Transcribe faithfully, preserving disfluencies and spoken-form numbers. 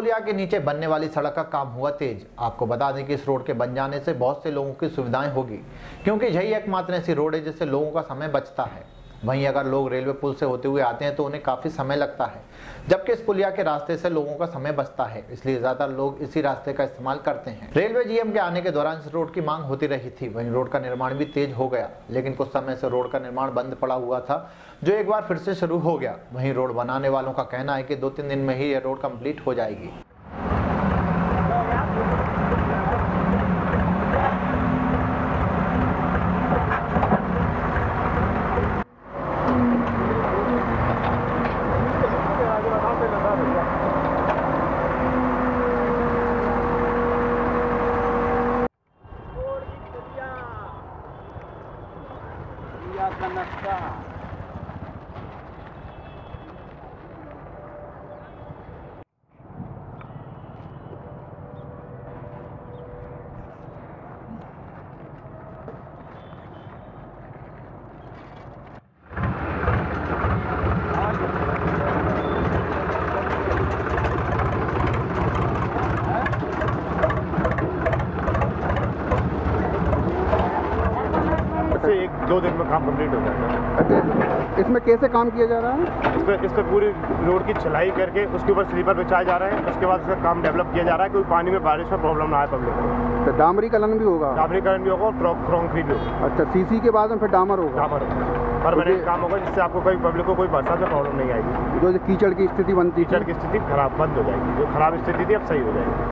पुलिया के नीचे बनने वाली सड़क का काम हुआ तेज। आपको बता दें कि इस रोड के बन जाने से बहुत से लोगों की सुविधाएं होगी, क्योंकि यही एकमात्र ऐसी रोड है जिससे लोगों का समय बचता है। वहीं अगर लोग रेलवे पुल से होते हुए आते हैं तो उन्हें काफी समय लगता है, जबकि इस पुलिया के रास्ते से लोगों का समय बचता है, इसलिए ज्यादातर लोग इसी रास्ते का इस्तेमाल करते हैं। रेलवे जीएम के आने के दौरान इस रोड की मांग होती रही थी। वहीं रोड का निर्माण भी तेज हो गया, लेकिन कुछ समय से रोड का निर्माण बंद पड़ा हुआ था, जो एक बार फिर से शुरू हो गया। वहीं रोड बनाने वालों का कहना है कि दो तीन दिन में ही यह रोड कंप्लीट हो जाएगी। एक दो दिन में काम कंप्लीट हो जाएगा। अच्छा, इसमें कैसे काम किया जा रहा है? इस पर इस पर पूरी रोड की छलाई करके उसके ऊपर स्लीपर बिछाया जा रहा है। उसके बाद इसका काम डेवलप किया जा रहा है, कोई पानी में बारिश में प्रॉब्लम ना आए पब्लिक को। तो डामरीकरण भी होगा? डामरीकरण भी होगा और क्रॉन्क्रीट भी होगा। अच्छा, सीसी के बाद में फिर डामर होगा? डामर होगा, परमानेंट काम होगा, जिससे आपको कोई पब्लिक को कोई बरसात में प्रॉब्लम नहीं आएगी। जो कीचड़ की स्थिति बनती कीचड़ की स्थिति खराब बंद हो जाएगी। जो खराब स्थिति थी अब सही हो जाएगी।